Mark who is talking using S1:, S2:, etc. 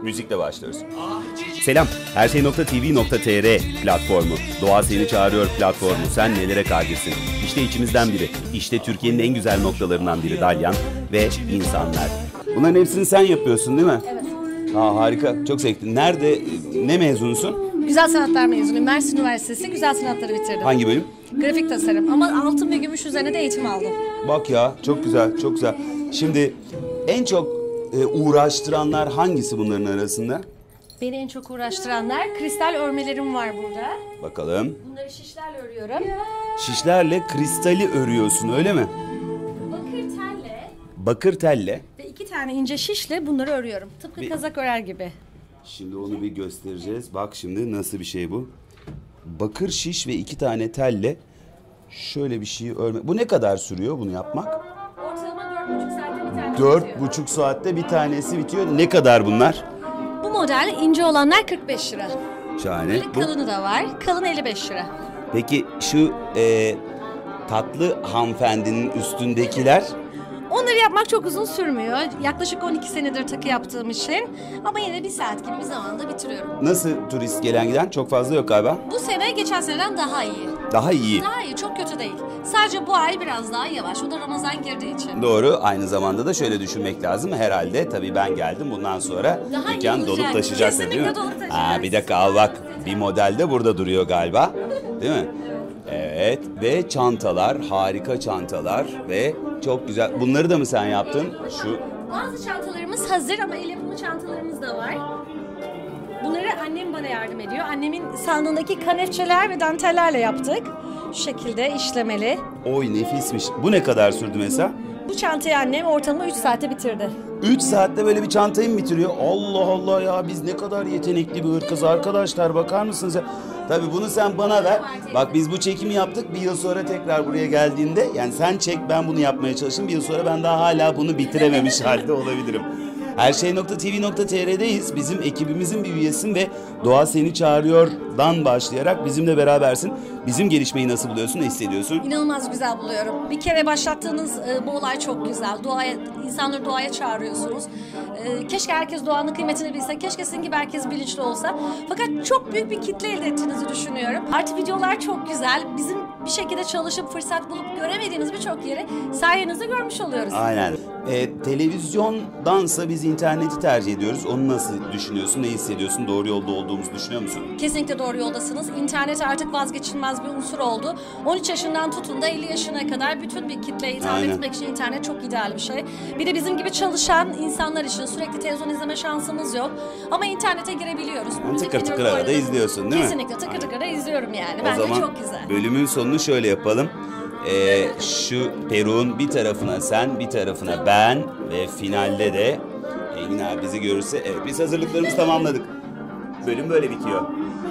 S1: Müzikle başlıyoruz. Selam, herşey.tv.tr platformu. Doğa seni çağırıyor platformu. Sen nelere kadirsin? İşte içimizden biri. İşte Türkiye'nin en güzel noktalarından biri Dalyan ve insanlar. Bunların hepsini sen yapıyorsun değil mi?
S2: Evet.
S1: Aa, harika, çok zevkli. Nerede, ne mezunusun?
S2: Güzel Sanatlar mezunuyum. Mersin Üniversitesi Güzel Sanatları bitirdim.
S1: Hangi bölüm?
S2: Grafik tasarım ama altın ve gümüş üzerine de eğitim aldım.
S1: Bak ya, çok güzel, çok güzel. Şimdi en çok uğraştıranlar hangisi bunların arasında?
S2: Beni en çok uğraştıranlar kristal örmelerim var burada.
S1: Bakalım.
S2: Bunları şişlerle örüyorum.
S1: Şişlerle kristali örüyorsun, öyle mi?
S2: Bakır telle
S1: Bakır telle.
S2: ve 2 tane ince şişle bunları örüyorum. Tıpkı kazak örer gibi.
S1: Şimdi onu bir göstereceğiz. Bak şimdi nasıl bir şey bu? Bakır şiş ve 2 tane telle şöyle bir şeyi örme. Bu ne kadar sürüyor bunu yapmak?
S2: Ortalama 4,5 saatte bir tane bitiyor.
S1: 4,5 saatte bir tanesi bitiyor. Ne kadar bunlar?
S2: Bu model ince olanlar 45 lira.
S1: Şahane.
S2: Böyle kalını da var. Kalın 55 lira.
S1: Peki şu tatlı hanımefendinin üstündekiler?
S2: Onları yapmak çok uzun sürmüyor. Yaklaşık 12 senedir takı yaptığım için. Ama yine 1 saat gibi bir zamanda bitiriyorum.
S1: Nasıl turist gelen giden? Çok fazla yok galiba.
S2: Bu sene geçen seneden daha iyi.
S1: Daha iyi.
S2: Daha iyi, çok kötü değil. Sadece bu ay biraz daha yavaş. O da Ramazan girdiği için.
S1: Doğru. Aynı zamanda da şöyle düşünmek lazım. Herhalde tabii ben geldim. Bundan sonra
S2: Daha iyi
S1: dükkan
S2: olacak.
S1: dolup taşıyacaktır değil mi?
S2: Kesinlikle dolup taşıyacak.
S1: Aa, bir dakika al bak. Bir model de burada duruyor galiba. Değil mi? Evet. Ve çantalar. Harika çantalar. Ve çok güzel. Bunları da mı sen yaptın? Şu.
S2: Bazı çantalarımız hazır ama el yapımı çantalarımız da var. Bunları annem bana yardım ediyor. Annemin sandığındaki kanefçeler ve dantellerle yaptık. Şu şekilde işlemeli.
S1: Oy nefismiş. Bu ne kadar sürdü mesela?
S2: Bu çantayı annem ortalama 3 saatte bitirdi.
S1: 3 saatte böyle bir çantayı mı bitiriyor? Allah Allah ya, biz ne kadar yetenekli bir ırkız arkadaşlar, bakar mısınız ya? Tabii bunu sen bana ver. Bak biz bu çekimi yaptık, bir yıl sonra tekrar buraya geldiğinde, yani sen çek, ben bunu yapmaya çalıştım. Bir yıl sonra ben daha hala bunu bitirememiş halde olabilirim. Herşey.tv.tr'deyiz. Bizim ekibimizin bir üyesin ve Doğa Seni Çağırıyor'dan başlayarak bizimle berabersin. Bizim gelişmeyi nasıl buluyorsun, ne hissediyorsun?
S2: İnanılmaz güzel buluyorum. Bir kere başlattığınız bu olay çok güzel. İnsanları doğaya çağırıyorsunuz. Keşke herkes doğanın kıymetini bilse. Keşke sizin gibi herkes bilinçli olsa. Fakat çok büyük bir kitle elde ettiğinizi düşünüyorum. Artı videolar çok güzel. Bizim bir şekilde çalışıp fırsat bulup göremediğimiz birçok yeri sayenizde görmüş oluyoruz.
S1: Aynen. Televizyondansa biz interneti tercih ediyoruz. Onu nasıl düşünüyorsun, ne hissediyorsun? Doğru yolda olduğumuzu düşünüyor musun?
S2: Kesinlikle doğru yoldasınız. İnternet artık vazgeçilmez bir unsur oldu. 13 yaşından tutun da 50 yaşına kadar bütün bir kitleye hitap
S1: Aynen.
S2: etmek için internet çok ideal bir şey. Bir de bizim gibi çalışan insanlar için sürekli televizyon izleme şansımız yok. Ama internete girebiliyoruz.
S1: Yani tıkır tıkır arada izliyorsun değil mi?
S2: Kesinlikle tıkır tıkır da izliyorum yani.
S1: O
S2: Bence
S1: zaman
S2: çok güzel.
S1: bölümün sonunu şöyle yapalım. Şu peruğun bir tarafına sen, bir tarafına ben ve finalde de Engin abi bizi görürse, evet biz hazırlıklarımızı tamamladık. Bölüm böyle bitiyor.